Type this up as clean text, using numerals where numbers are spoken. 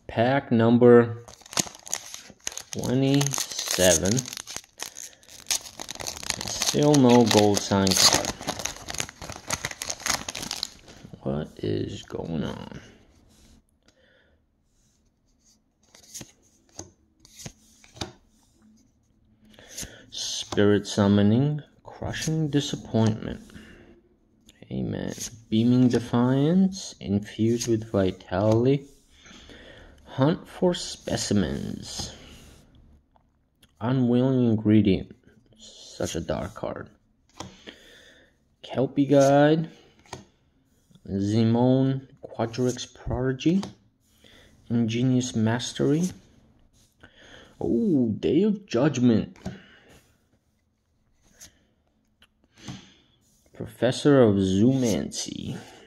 Pack number 27. Still no gold sign card. What is going on? Spirit Summoning, Crushing Disappointment. Amen. Beaming Defiance, infused with Vitality. Hunt for Specimens. Unwilling Ingredient, such a dark card. Kelpie Guide. Zimone, Quadrix Prodigy. Ingenious Mastery. Oh, Day of Judgment. Professor of Zoomancy.